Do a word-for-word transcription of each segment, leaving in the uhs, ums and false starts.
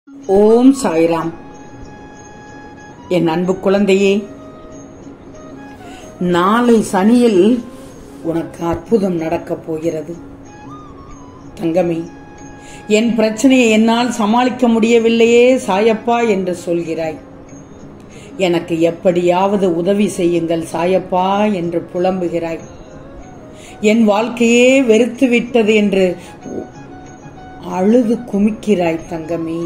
ஓம் சாய்ராம். என் அன்பு குழந்தையே, நாளை சனியில் உனக்கு அற்புதம் நடக்கப் போகிறது. தங்கமே, என் பிரச்சனையை என்னால் சமாளிக்க முடியவில்லையே சாயப்பா என்று சொல்கிறாய். எனக்கு எப்படியாவது உதவி செய்யுங்கள் சாயப்பா என்று புலம்புகிறாய். என் வாழ்க்கையே வெறுத்து விட்டது என்று அழுது குமிக்கிறாய். தங்கமே,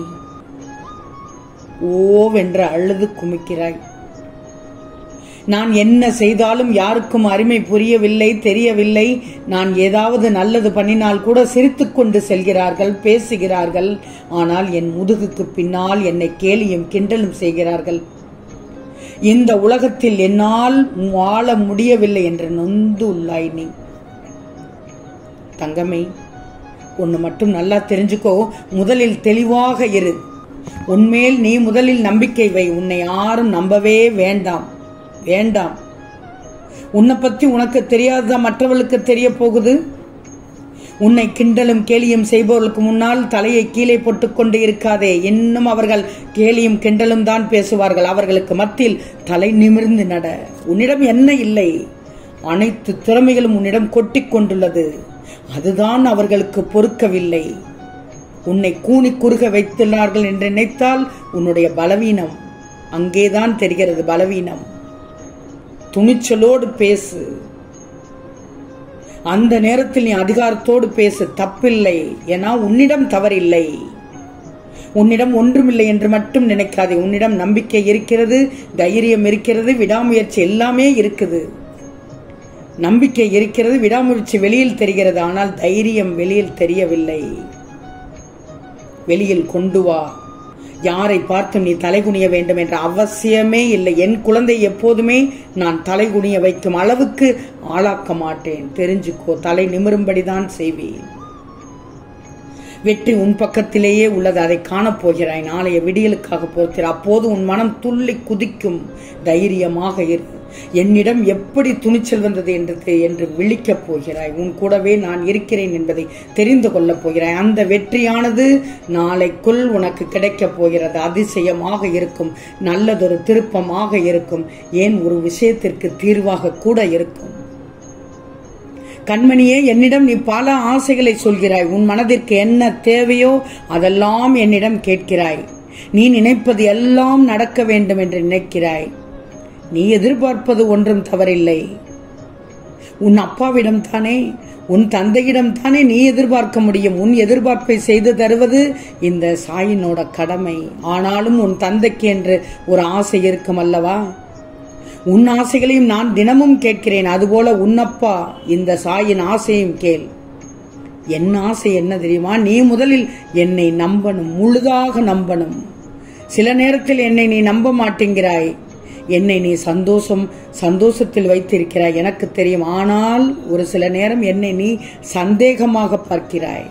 ஓவென்று அழுது குமிக்கிறாய். நான் என்ன செய்தாலும் யாருக்கும் அருமை புரியவில்லை, தெரியவில்லை. நான் ஏதாவது நல்லது பண்ணினால் கூட சிரித்துக் கொண்டு செல்கிறார்கள், பேசுகிறார்கள். ஆனால் என் முதுகுக்கு பின்னால் என்னை கேலியும் கிண்டலும் செய்கிறார்கள். இந்த உலகத்தில் என்னால் வாழ முடியவில்லை என்று நொந்து உள்ளாய் நீ. தங்கமே, ஒன்னு மட்டும் நல்லா தெரிஞ்சுக்கோ. முதலில் தெளிவாக இரு. உன்மேல் நீ முதலில் நம்பிக்கை வை. உன்னை யாரும் நம்பவே வேண்டாம் வேண்டாம். உன்னை பத்தி உனக்கு தெரியாததா மற்றவர்களுக்கு தெரிய போகுது? உன்னை கிண்டலும் கேலியும் செய்பவர்களுக்கு முன்னால் தலையை கீழே போட்டுக் கொண்டு இருக்காதே. இன்னும் அவர்கள் கேலியும் கிண்டலும் தான் பேசுவார்கள். அவர்களுக்கு மத்தியில் தலை நிமிர்ந்து நட. உன்னிடம் என்ன இல்லை? அனைத்து திறமைகளும் உன்னிடம் கொட்டிக் கொண்டுள்ளது. அதுதான் அவர்களுக்கு பொறுக்கவில்லை. உன்னை கூனி குறுக வைத்துள்ளார்கள் என்று நினைத்தால் உன்னுடைய பலவீனம் அங்கேதான் தெரிகிறது. பலவீனம். துணிச்சலோடு பேசு. அந்த நேரத்தில் நீ அதிகாரத்தோடு பேசு, தப்பில்லை. ஏன்னா உன்னிடம் தவறில்லை. உன்னிடம் ஒன்றுமில்லை என்று மட்டும் நினைக்காதே. உன்னிடம் நம்பிக்கை இருக்கிறது, தைரியம் இருக்கிறது, விடாமுயற்சி எல்லாமே இருக்குது. நம்பிக்கை இருக்கிறது, விடாமுயற்சி வெளியில் தெரிகிறது. ஆனால் தைரியம் வெளியில் தெரியவில்லை. வெளியில் கொண்டு வா. யாரை பார்த்தும் நீ தலைகுனிய வேண்டும் என்ற அவசியமே இல்லை. என் குழந்தை எப்போதுமே நான் தலைகுனிய வைக்கும் அளவுக்கு ஆளாக்க மாட்டேன். தெரிஞ்சுக்கோ. தலை நிமிரும்படிதான் செய்வேன். வெற்றி உன் பக்கத்திலேயே உள்ளது. அதை காணப்போகிறாய். நாளைய விடியலுக்காக போகிறாய். அப்போது உன் மனம் துள்ளி குதிக்கும். தைரியமாக இரு. என்னிடம் எப்படி துணிச்சல் வந்தது என்று என்று விழிக்கப் போகிறாய். உன் கூடவே நான் இருக்கிறேன் என்பதை தெரிந்து கொள்ளப் போகிறாய். அந்த வெற்றியானது நாளைக்குள் உனக்கு கிடைக்கப் போகிறது. அதிசயமாக இருக்கும். நல்லதொரு திருப்பமாக இருக்கும். ஏன் ஒரு விஷயத்திற்கு தீர்வாக கூட இருக்கும். கண்மணியே, என்னிடம் நீ பல ஆசைகளை சொல்கிறாய். உன் மனதிற்கு என்ன தேவையோ அதெல்லாம் என்னிடம் கேட்கிறாய். நீ நினைப்பது எல்லாம் நடக்க வேண்டும் என்று நினைக்கிறாய். நீ எதிர்பார்ப்பது ஒன்றும் தவறில்லை. உன் அப்பாவிடம் தானே, உன் தந்தையிடம் தானே நீ எதிர்பார்க்க முடியும். உன் எதிர்பார்ப்பை செய்து தருவது இந்த சாயினோட கடமை. ஆனாலும் உன் தந்தைக்கு என்று ஒரு ஆசை இருக்கும் அல்லவா? உன் ஆசைகளையும் நான் தினமும் கேட்கிறேன். அதுபோல உன்னப்பா இந்த சாயின் ஆசையும் கேள். என் ஆசை என்ன தெரியுமா? நீ முதலில் என்னை நம்பணும், முழுதாக நம்பணும். சில நேரத்தில் என்னை நீ நம்ப மாட்டேங்கிறாய். என்னை நீ சந்தோஷம் சந்தோஷத்தில் வைத்திருக்கிறாய், எனக்கு தெரியும். ஆனால் ஒரு சில நேரம் என்னை நீ சந்தேகமாக பார்க்கிறாய்.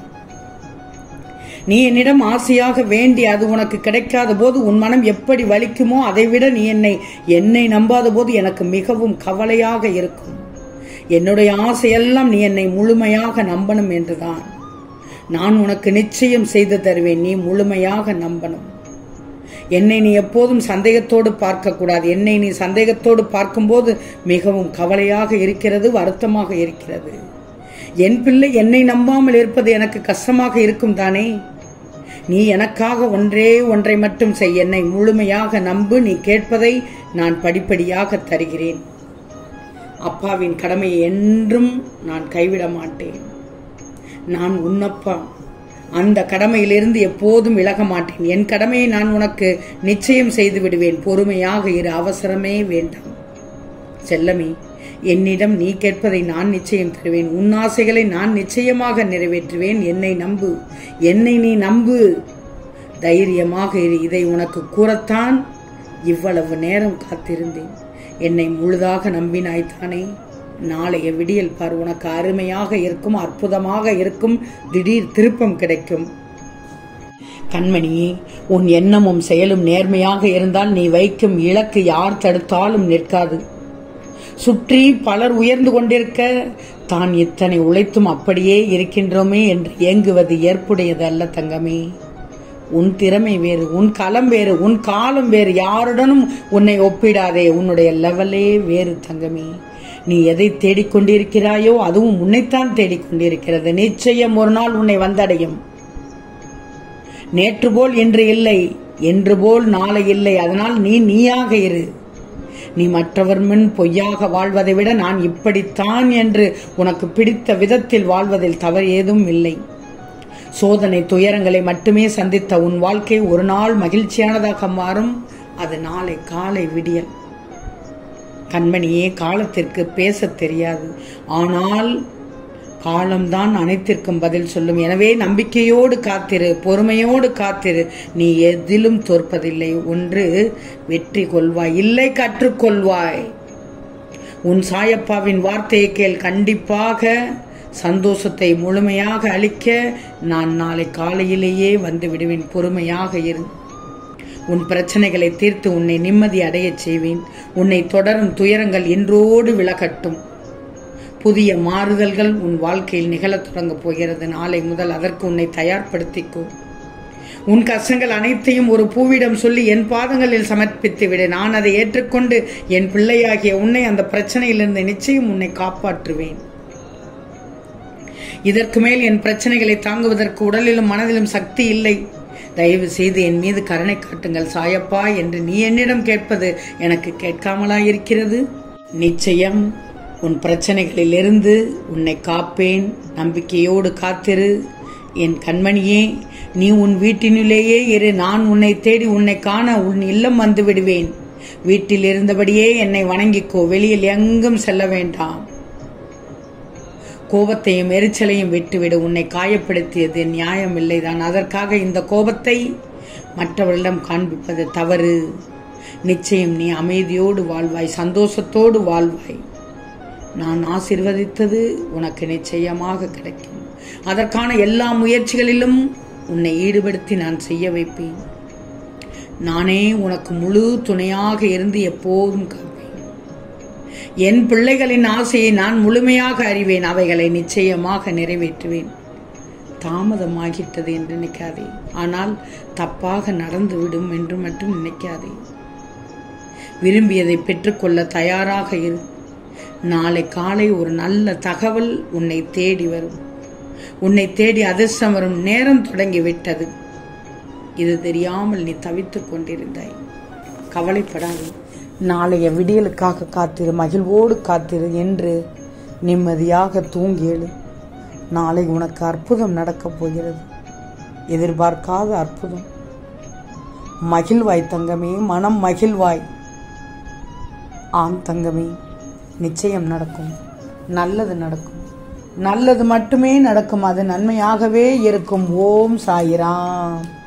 நீ என்னிடம் ஆசையாக வேண்டி அது உனக்கு கிடைக்காத போது உன் மனம் எப்படி வலிக்குமோ அதை விட நீ என்னை என்னை நம்பாத போது எனக்கு மிகவும் கவலையாக இருக்கும். என்னுடைய ஆசையெல்லாம் நீ என்னை முழுமையாக நம்பணும் என்றுதான். நான் உனக்கு நிச்சயம் செய்து தருவேன். நீ முழுமையாக நம்பணும். என்னை நீ எப்போதும் சந்தேகத்தோடு பார்க்க கூடாது. என்னை நீ சந்தேகத்தோடு பார்க்கும்போது மிகவும் கவலையாக இருக்கிறது, வருத்தமாக இருக்கிறது. என் பிள்ளை என்னை நம்பாமல் இருப்பது எனக்கு கஷ்டமாக இருக்கும் தானே. நீ எனக்காக ஒன்றே ஒன்றை மட்டும் செய். என்னை முழுமையாக நம்பு. நீ கேட்பதை நான் படிப்படியாக தருகிறேன். அப்பாவின் கடமையை என்றும் நான் கைவிட மாட்டேன். நான் உன்னப்பா. அந்த கடமையிலிருந்து எப்போதும் விலக மாட்டேன். என் கடமையை நான் உனக்கு நிச்சயம் செய்து விடுவேன். பொறுமையாக இரு. அவசரமே வேண்டாம். செல்லமே, என்னிடம் நீ கேட்பதை நான் நிச்சயம் தருவேன். உன் ஆசைகளை நான் நிச்சயமாக நிறைவேற்றுவேன். என்னை நம்பு. என்னை நீ நம்பு. தைரியமாக இரு. இதை உனக்கு கூறத்தான் இவ்வளவு நேரம் காத்திருந்தேன். என்னை முழுதாக நம்பினாய்த்தானே. நாளைய விடியல் பார், உனக்கு அருமையாக இருக்கும், அற்புதமாக இருக்கும். திடீர் திருப்பம் கிடைக்கும். கண்மணியே, உன் எண்ணமும் செயலும் நேர்மையாக இருந்தால் நீ வைக்கும் இலக்கு யார் தடுத்தாலும் நிற்காது. சுற்றி பலர் உயர்ந்து கொண்டிருக்க தான் இத்தனை உழைத்தும் அப்படியே இருக்கின்றோமே என்று ஏங்குவது ஏற்புடையது அல்ல தங்கமே. உன் திறமை வேறு, உன் களம் வேறு, உன் காலம் வேறு. யாருடனும் உன்னை ஒப்பிடாதே. உன்னுடைய லெவலே வேறு தங்கமே. நீ எதை தேடிக்கொண்டிருக்கிறாயோ அதுவும் உன்னைத்தான் தேடிக்கொண்டிருக்கிறது. நிச்சயம் ஒரு நாள் உன்னை வந்தடையும். நேற்று போல் இன்று இல்லை, என்று போல் நாளை இல்லை. அதனால் நீ நீயாக இரு. நீ மற்றவர் முன் பொய்யாக வாழ்வதை விட நான் இப்படித்தான் என்று உனக்கு பிடித்த விதத்தில் வாழ்வதில் தவறு ஏதும் இல்லை. சோதனை துயரங்களை மட்டுமே சந்தித்த உன் வாழ்க்கை ஒரு நாள் மகிழ்ச்சியானதாக மாறும். அது நாளை காலை விடியல். கண்மணியே, காலத்திற்கு பேச தெரியாது, ஆனால் காலம்தான் அனைத்திற்கும் பதில் சொல்லும். எனவே நம்பிக்கையோடு காத்திரு, பொறுமையோடு காத்திரு. நீ எதிலும் தோற்பதில்லை. ஒன்று வெற்றி கொள்வாய், இல்லை கற்றுக்கொள்வாய். உன் சாயப்பாவின் வார்த்தையை கேள். கண்டிப்பாக சந்தோஷத்தை முழுமையாக அளிக்க நான் நாளை காலையிலேயே வந்து விடுவேன். பொறுமையாக இரு. உன் பிரச்சனைகளை தீர்த்து உன்னை நிம்மதி அடைய செய்வேன். உன்னை தொடரும் துயரங்கள் இன்றோடு விலகட்டும். புதிய மாறுதல்கள் உன் வாழ்க்கையில் நிகழத் தொடங்கப் போகிறது. நாளை முதல் அதற்கு உன்னை தயார்படுத்திக்கோ. உன் கஷ்டங்கள் அனைத்தையும் ஒரு பூவிடம் சொல்லி என் பாதங்களில் சமர்ப்பித்து விடு. நான் அதை ஏற்றுக்கொண்டு என் பிள்ளையாகிய உன்னை அந்த பிரச்சனையிலிருந்து நிச்சயம் உன்னை காப்பாற்றுவேன். இதற்கு மேல் என் பிரச்சனைகளை தாங்குவதற்கு உடலிலும் மனதிலும் சக்தி இல்லை. தயவு செய்து என் மீது கருணை காட்டுங்கள் சாயப்பா என்று நீ என்னிடம் கேட்பது எனக்கு கேட்காமலாயிருக்கிறது. நிச்சயம் உன் பிரச்சனைகளிலிருந்து உன்னை காப்பேன். நம்பிக்கையோடு காத்திரு என் கண்மணியே. நீ உன் வீட்டினுள்ளேயே இரு. நான் உன்னை தேடி உன்னை காண உன் இல்லம் வந்து விடுவேன். வீட்டில் இருந்தபடியே என்னை வணங்கிக்கோ. வெளியில் எங்கும் செல்ல வேண்டாம். கோபத்தையும் எரிச்சலையும் விட்டுவிடு. உன்னை காயப்படுத்தியது நியாயம் இல்லைதான். அதற்காக இந்த கோபத்தை மற்றவர்களிடம் காண்பிப்பது தவறு. நிச்சயம் நீ அமைதியோடு வாழ்வாய், சந்தோஷத்தோடு வாழ்வாய். நான் ஆசீர்வதித்தது உனக்கு நிச்சயமாக கிடைக்கும். அதற்கான எல்லா முயற்சிகளிலும் உன்னை ஈடுபடுத்தி நான் செய்ய வைப்பேன். நானே உனக்கு முழு துணையாக இருந்து எப்போதும் காப்பேன். என் பிள்ளைகளின் ஆசையை நான் முழுமையாக அறிவேன். அவைகளை நிச்சயமாக நிறைவேற்றுவேன். தாமதமாகிட்டது என்று நினைக்காதே, ஆனால் தப்பாக நடந்துவிடும் என்று மட்டும் நினைக்காதே. விரும்பியதை பெற்றுக்கொள்ள தயாராக இரு. நாளை காலை ஒரு நல்ல தகவல் உன்னை தேடி வரும். உன்னை தேடி அதிர்ஷ்டம் வரும் நேரம் தொடங்கிவிட்டது. இது தெரியாமல் நீ தவித்துக் கொண்டிருந்தாய். கவலைப்படாதே. நாளைய விடியலுக்காக காத்திரு, மகிழ்வோடு காத்திரு என்று நிம்மதியாக தூங்கி எழு. நாளை உனக்கு அற்புதம் நடக்கப் போகிறது. எதிர்பார்க்காத அற்புதம். மகிழ்வாய் தங்கமே, மனம் மகிழ்வாய். ஆம் தங்கமே, நிச்சயம் நடக்கும். நல்லது நடக்கும். நல்லது மட்டுமே நடக்கும். அது நன்மையாகவே இருக்கும். ஓம் சாயிராம்.